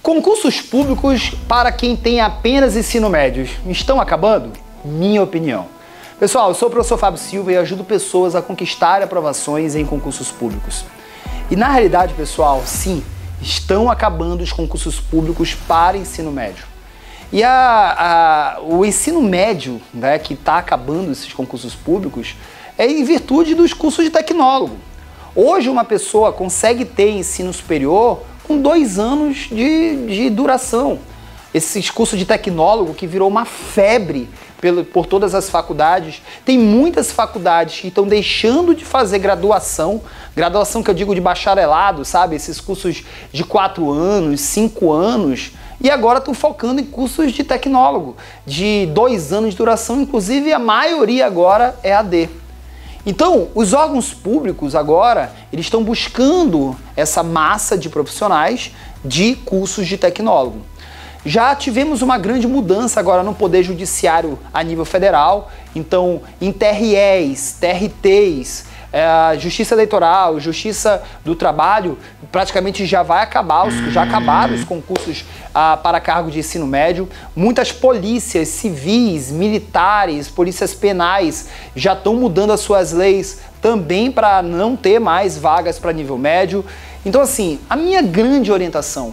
Concursos públicos para quem tem apenas ensino médio estão acabando? Minha opinião. Pessoal, eu sou o professor Fábio Silva e ajudo pessoas a conquistar aprovações em concursos públicos. E na realidade, pessoal, sim, estão acabando os concursos públicos para ensino médio. E o ensino médio, né, que está acabando esses concursos públicos, é em virtude dos cursos de tecnólogo. Hoje uma pessoa consegue ter ensino superior com 2 anos de duração. Esses cursos de tecnólogo que virou uma febre por todas as faculdades. Tem muitas faculdades que estão deixando de fazer graduação que eu digo de bacharelado, sabe? Esses cursos de 4 anos, 5 anos, e agora estão focando em cursos de tecnólogo, de 2 anos de duração, inclusive a maioria agora é AD. Então, os órgãos públicos agora, eles estão buscando essa massa de profissionais de cursos de tecnólogo. Já tivemos uma grande mudança agora no Poder Judiciário a nível federal, então em TREs, TRTs, Justiça Eleitoral, Justiça do Trabalho, praticamente já acabaram os concursos para cargo de ensino médio. Muitas polícias civis, militares, polícias penais já estão mudando as suas leis também para não ter mais vagas para nível médio. Então assim, a minha grande orientação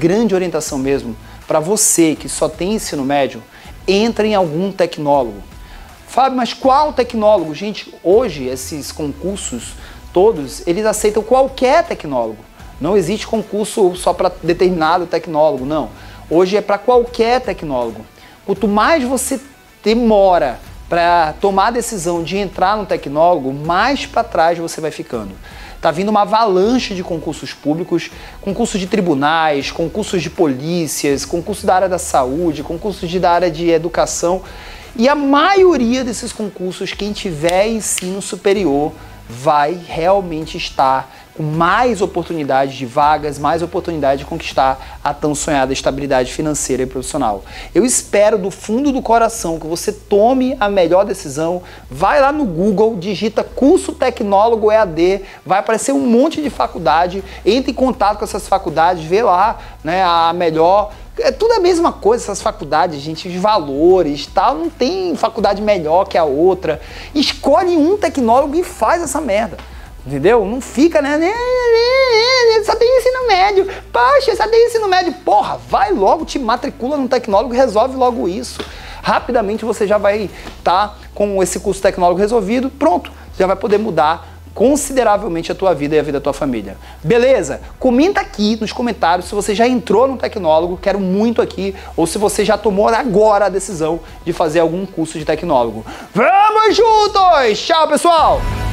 mesmo, para você que só tem ensino médio, entra em algum tecnólogo. Fábio, mas qual tecnólogo? Gente, hoje esses concursos todos, eles aceitam qualquer tecnólogo. Não existe concurso só para determinado tecnólogo, não. Hoje é para qualquer tecnólogo. Quanto mais você demora para tomar a decisão de entrar no tecnólogo, mais para trás você vai ficando. Tá vindo uma avalanche de concursos públicos, concursos de tribunais, concursos de polícias, concursos da área da saúde, concursos da área de educação. E a maioria desses concursos, quem tiver ensino superior, vai realmente estar com mais oportunidades de vagas, mais oportunidade de conquistar a tão sonhada estabilidade financeira e profissional. Eu espero do fundo do coração que você tome a melhor decisão, vai lá no Google, digita curso tecnólogo EAD, vai aparecer um monte de faculdade, entre em contato com essas faculdades, vê lá, né, a melhor. É tudo a mesma coisa, essas faculdades, gente, os valores, tal, não tem faculdade melhor que a outra. Escolhe um tecnólogo e faz essa merda, entendeu? Não fica, né, só tem ensino médio, poxa, só tem ensino médio. Porra, vai logo, te matricula no tecnólogo e resolve logo isso. Rapidamente você já vai estar com esse curso tecnólogo resolvido, pronto, já vai poder mudar consideravelmente a tua vida e a vida da tua família. Beleza? Comenta aqui nos comentários se você já entrou no tecnólogo, quero muito aqui, ou se você já tomou agora a decisão de fazer algum curso de tecnólogo. Vamos juntos! Tchau, pessoal!